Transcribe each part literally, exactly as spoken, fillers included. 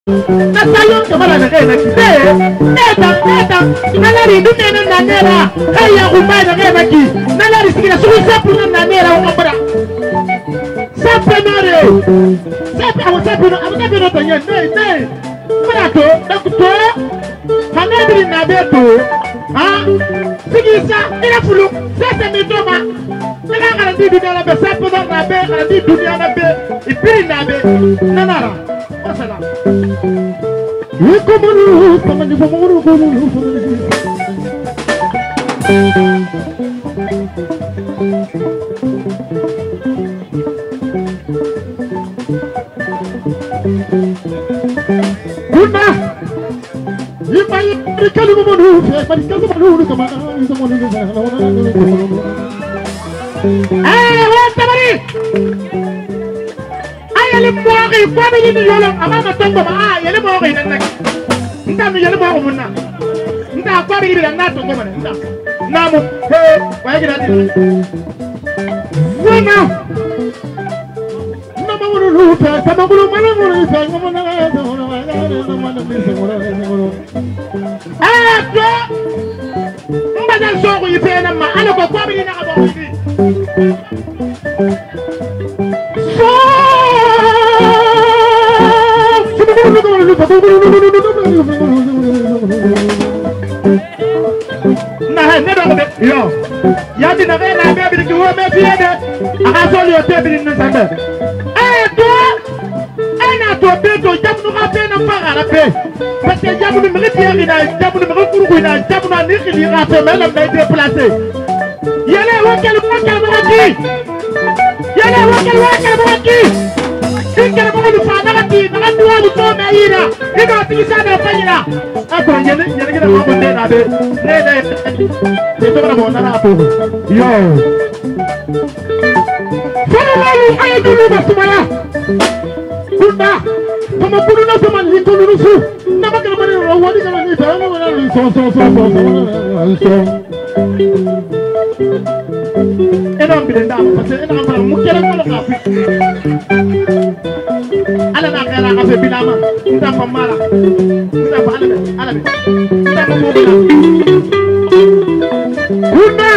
Nasayon kamala na kaya nakite. Neta, neta. Nalari dunia na nanera. Kaya kumay na kaya naki. Nalari sige na suwi sapu na nanera umabara. Sapu nare. Sapu awo sapu no awo sapu no tanya. Ne ne. Mana to? Nakuto. Hanabiri nabeto. Ha? Sige sa ina fulu. Sasa mitoma. Nala kana di dunia na be sapu na nabe kana di dunia na be. Ipiri nabe. Nanara. Wassalam. E como não, como não, como não, como não, como não. Kuna, e vai brincando com o mundo, vai brincando com o mundo, como não. Eh, volta Mari. Yele moori ko be ni yolo amama tongo ma yele moori nan nak nda mi yele moori munna nda ko be ni na tongo ma nda namu he wa yele dadi wona na ma wonu lu ta sama gulu ma na wonu ta mo na na na na ma na mi se mo na mo eh to mba da so ko yife na ma ala ko ko be ni na ka bo ni nah ne do be yo ya di na be na be bi ki wo me fi de aka so le o te bi ni sande eh to ana to be to jam no ka be na fa ara be parce que jam no me ti ri na jam no me kuru ko na jam no ni ki ra fe me la me déplacer yele wo kel wo kel mo ki yele wo kel wo kel mo ki Singkir mo lu fa na ti na duwa lu to na ira ino ti sa na fa ira ako yele yele gina mo de na be ne ne te to na mo na na to yo Fala lu ay du lu basumaya kuna kama kunu na sama ni kunu nu su na ba kana mani ro wadi kana ni ta na na so so so so eno mbidenda parce que eno ngala mu kere ko la fi ala na kala ka fe bilama nda fa mala nda fa ala ala nda fa mo bila kuna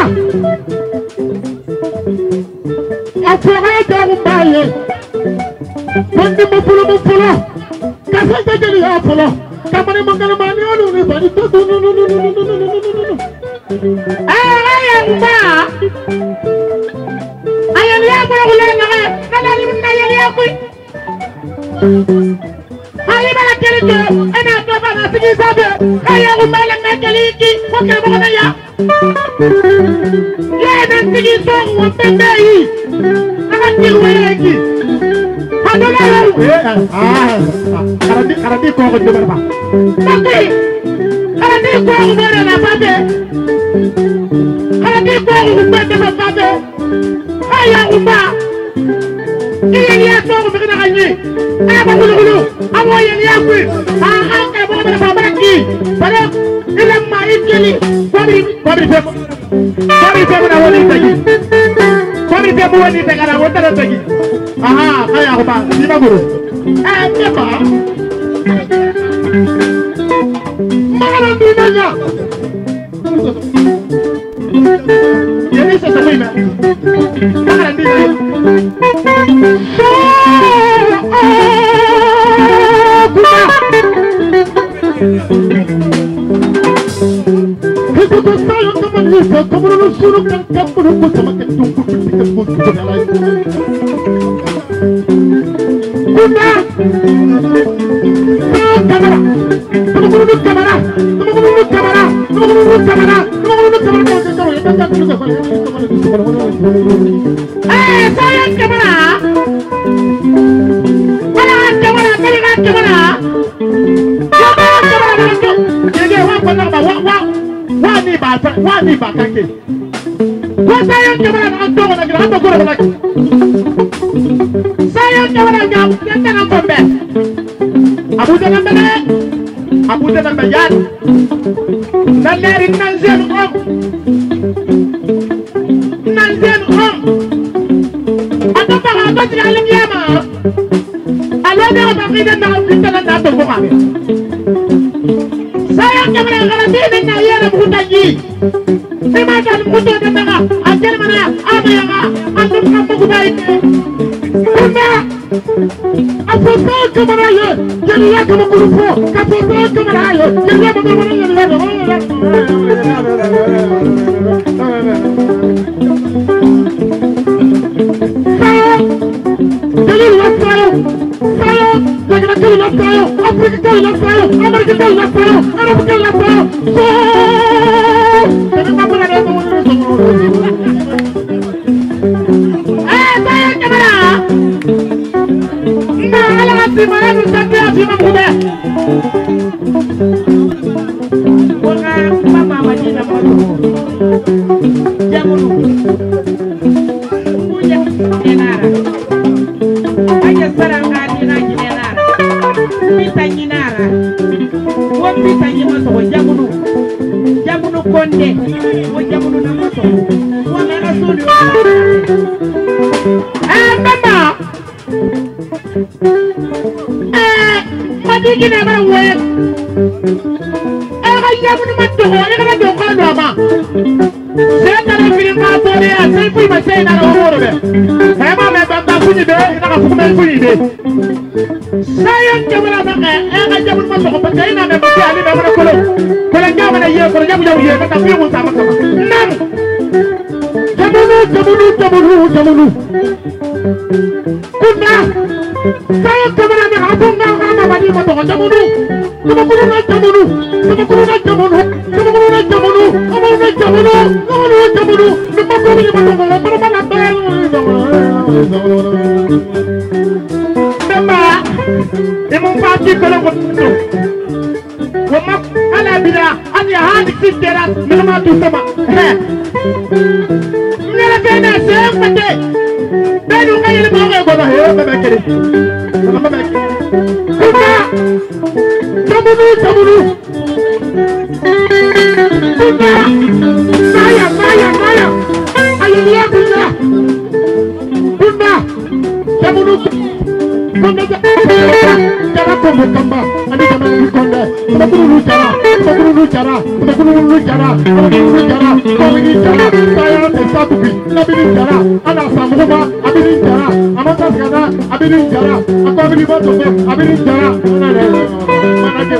afara da umbaye kondi mo pulo mo pulo ka sa ta jeli ya pulo ka mane mangala mani onu ne bani to no no no no no no no no ah ya umba ayam ya ko le na na ni na ya ko ayi bala kele to ana to bana sigi sabe aya umba le na kele ki ko ke mo na ya ya na sigi so mo pende yi na ti wele ki adona ah karadi karadi ko ko de ba tapi karadi ko ko de na babe karadi ko ko de na babe aya umba iya ya to ko be na kanyi aba gulu gulu amo yen ya ku ah ah ka bo na baba ki bare ile ma ikeli kwani kwani pe kwani pe na woni tagi kwani pe mo woni tagi na wota tagi aha kaya ko ba ni ba guru eh ke ba mara ni na ya yeni se samai na mara ni na Itu tuh saya teman kita, kamu harus suruh kan kamu harus sama ketum kucing kita pun kita lain. Kuna, kamera, kamu harus kamera, kamu harus kamera, kamu harus kamera, kamu harus kamera, kamu harus kamera. Eh, saya kamera. Mana kamera, kamera, kamera. Kamera, kamera, kamera. Jadi orang pernah bawa wah. Wani ba wani ba kake ko sayan kamera na to na gra to ko na sayan kamera ga yanda na kombe abuja na bele abuja na bayan na leri nan zen om nan zen om ata ba ba ti alim yama alo de ba kita nak kita nak nak tunggu kami. Saya kamera kamera ini nak ia nak buka lagi. Saya dah buka dah nak. Ajar mana? Apa yang anda kamu buka ini? Bunda, apa sahaja kamera ini? Jadi ya kamu kurupu. Apa sahaja kamera ini? Jadi ya kamu kurupu. Saya, jadi luas saya, saya, lagi nak jadi luas saya, Afrika jadi luas saya, Amerika jadi luas saya, Arab jadi luas saya. So, jadi apa lagi yang mau eh, saya kamera. Nah, kalau masih mana bisa dia sih mampu. Bukan mama macam apa tu? Jangan lupa. Punya nenara. Aja serang hati lagi nenara. Bisa nenara. Buat bisa nyemasuk. Jangan lupa. Jangan lupa konde. Buat jangan lupa namasuk. Buat mana sudah? Eh, mama. Eh, mati gini apa web? Ya pun macam orang yang ada doa doa. Saya tak ada film apa dia. Saya pun macam nak orang orang. Saya mah memang tak punya deh. Nak aku pun punya deh. Saya cuma nak eh eh aja pun masuk ke percaya nak memang dia ni memang nak kolom. Kalau jauh mana ia, kalau jauh jauh ia, tapi pun sama sama. Enam. Jamunu, jamunu, jamunu, jamunu. Kuna. Saya cuma nak apa nak apa bagi masuk ke jamunu. Cuma kuna nak jamunu. Cuma kuna nak jamunu. Cuma kuna nak jamunu. Cuma kuna nak jamunu. Cuma kuna nak jamunu. Cuma kuna nak jamunu. Cuma kuna nak jamunu. Memang, emang pasti kalau betul. Wamak ala bila, ane hadi sistera, memang tu sama. Heh, ni la kena sem mate. Benu kaya ni boleh bodoh ya, memang kiri. Memang kiri. Kuna, jamunu, jamunu. Kuna, saya, saya, saya. Ayo lihat kuna. Kuna, jamunu. Konda cara kombo kamba andi kama ni konda kuma kuru cara kuma kuru cara kuma kuru cara kuma kuru cara kuma ni cara saya bersatu bi nabi ni cara ana samuba abi ni cara amata kana abi ni cara aku abi ni bato abi ni cara mana